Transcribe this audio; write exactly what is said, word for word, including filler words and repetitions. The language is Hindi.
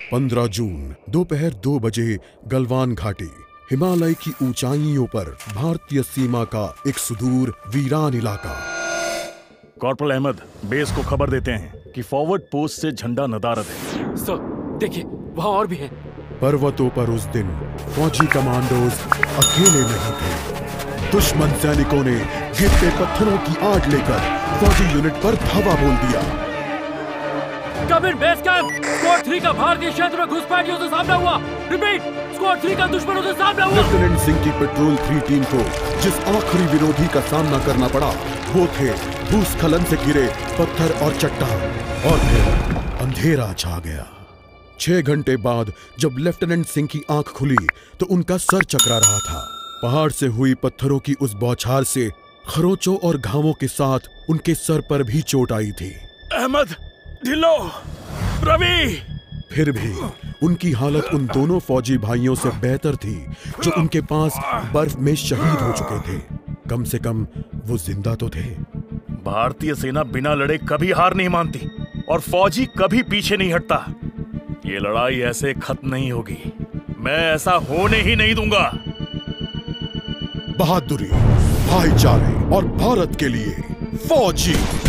पंद्रह जून दोपहर दो बजे गलवान घाटी, हिमालय की ऊंचाइयों पर भारतीय सीमा का एक सुदूर वीरान इलाका। कॉर्पोरल अहमद, बेस को खबर देते हैं कि फॉरवर्ड पोस्ट से झंडा नदारद है। सर देखिए, वहाँ और भी हैं। पर्वतों पर उस दिन फौजी कमांडोज अकेले नहीं थे। दुश्मन सैनिकों ने गिरते पत्थरों की आड़ लेकर फौजी यूनिट पर धावा बोल दिया। Coming base camp, squad three का भारतीय क्षेत्र में घुसपैठियों से सामना हुआ। रिपीट, स्क्वाड थ्री का दुश्मनों से सामना हुआ। लेफ्टिनेंट सिंह की पेट्रोल थ्री टीम को जिस आखिरी विरोधी का सामना करना पड़ा वो थे भूस्खलन से घिरे पत्थर और चट्टान। और फिर अंधेरा छा गया। छह घंटे बाद जब लेफ्टिनेंट सिंह की आंख खुली तो उनका सर चकरा रहा था। पहाड़ से हुई पत्थरों की उस बौछार से खरोंचों और घावों के साथ उनके सर पर भी चोट आई थी। अहमद, ढिल्लो, रवि। फिर भी उनकी हालत उन दोनों फौजी भाइयों से बेहतर थी जो उनके पास बर्फ में शहीद हो चुके थे। कम से कम वो जिंदा तो थे। भारतीय सेना बिना लड़े कभी हार नहीं मानती और फौजी कभी पीछे नहीं हटता। ये लड़ाई ऐसे खत्म नहीं होगी। मैं ऐसा होने ही नहीं दूंगा। बहादुरी, भाईचारे और भारत के लिए फौजी।